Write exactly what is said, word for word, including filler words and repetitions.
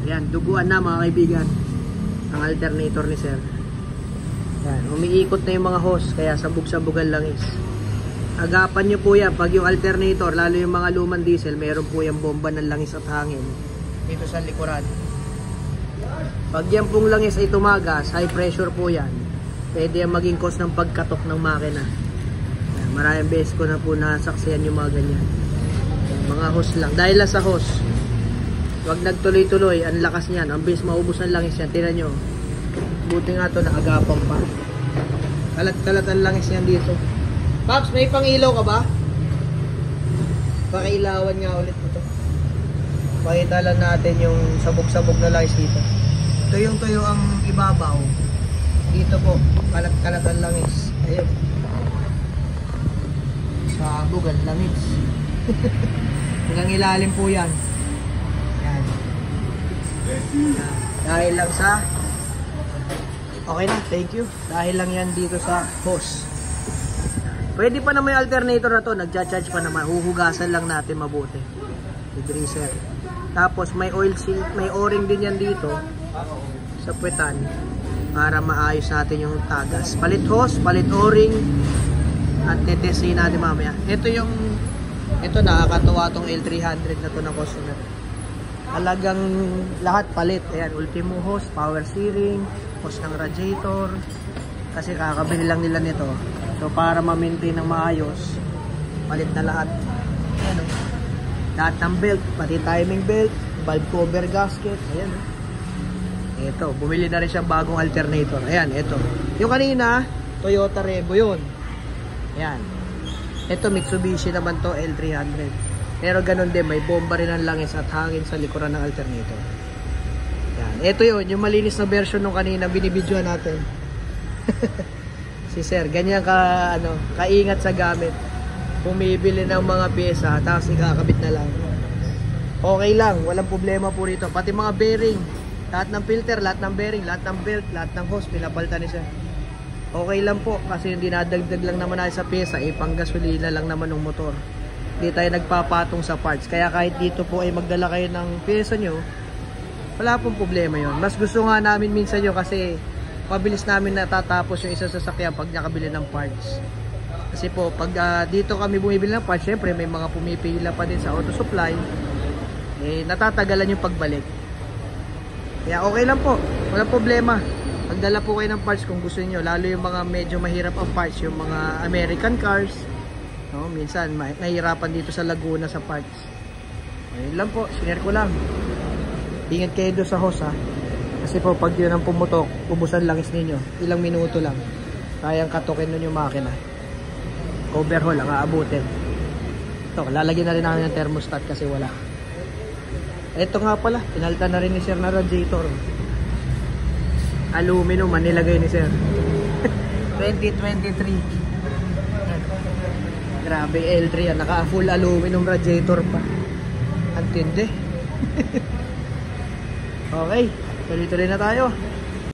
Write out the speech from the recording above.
Ayan, duguan na mga kaibigan ang alternator ni sir. Ayan, umiikot na yung mga hose, kaya sabog-sabugan langis. Agapan nyo po yan, pag yung alternator, lalo yung mga lumang diesel, meron po yung bomba ng langis at hangin dito sa likuran. Pag yan pong langis ay tumagas, high pressure po yan, pwede yan maging cause ng pagkatok ng makina. Ayan, maraming beses ko na po nasaksiyan yung mga ganyan. Ayan, mga hose lang, dahil lang sa hose. Wag nagtuloy-tuloy, ang lakas niyan, ang bilis maubos ng langis yan. Tingnan nyo, buti nga ito naagapan pa. Kalat-kalat ang langis yan dito. Paps, may pangilaw ka ba? Pakilawan nga ulit ito. Pakita lang natin yung sabog-sabog na langis dito. Tuyong-tuyo ang ibabaw. Dito po, kalat-kalat ang langis. Ayun. Sabog ang langis. Hanggang ilalim po yan. Yan. Yan. Dahil lang sa okay na, thank you. Dahil lang yan dito sa hose. Pwede pa na may alternator na to, nagcha-charge pa naman. Huhugasan lang natin mabuti. Degreaser. Tapos may oil seal, may o-ring din yan dito sa puwetan para maayos natin yung tagas. Palit hose, palit o-ring at tetestin natin mamaya. Ito yung ito nakakatuwa tong L three hundred na to na customer. Talagang lahat palit. Ayan, ultimo hose, power steering, hose ng radiator. Kasi kakabili lang nila nito. So para ma-maintain ng maayos, palit na lahat. Ayan o. Lahat ng belt, pati timing belt, valve cover gasket. Ayan o. Ito, bumili na rin siya bagong alternator. Ayan, ito. Yung kanina, Toyota Revo yun. Ayan. Ito, Mitsubishi naman to, L three hundred. Pero ganun din, may bomba rin ang langis at hangin sa likuran ng alternator. Yan. Ito yun, yung malinis na version nung kanina, binibidyoan natin. Si sir, ganyan ka, ano, kaingat sa gamit. Bumibili ng mga pyesa, tapos ikakabit na lang. Okay lang, walang problema po rito. Pati mga bearing, lahat ng filter, lahat ng bearing, lahat ng belt, lahat ng hose, pinapalitan ni sir. Okay lang po, kasi hindi nadagdag lang naman natin sa pyesa, eh, pang gasolina lang naman ng motor. Hindi tayo nagpapatong sa parts. Kaya kahit dito po ay magdala kayo ng pyesa nyo, wala pong problema yon. Mas gusto nga namin minsan nyo kasi mabilis namin natatapos yung isa sa sasakyan pag nakabili ng parts. Kasi po, pag uh, dito kami bumibili ng parts, syempre may mga pumipila pa din sa auto supply, eh, natatagalan yung pagbalik. Kaya okay lang po, walang problema. Pagdala po kayo ng parts kung gusto niyo, lalo yung mga medyo mahirap ang parts, yung mga American cars. No, minsan nahihirapan dito sa Laguna sa parts. Ayun lang po, sinare ko lang. Ingat kayo doon sa hose ha. Kasi po pag yun ang pumutok, ubusan langis ninyo. Ilang minuto lang. Kayang katukin nun yung makina. Overhaul ang aabutin. Ito, lalagyan na rin namin ng thermostat kasi wala. Ito nga pala, pinalitan na rin ni sir na radiator. Aluminum man nilagay ni sir. twenty twenty-three. Grabe, L three yan. Naka full aluminum radiator pa. Ang tindi. Okay, tuloy-tuloy na tayo.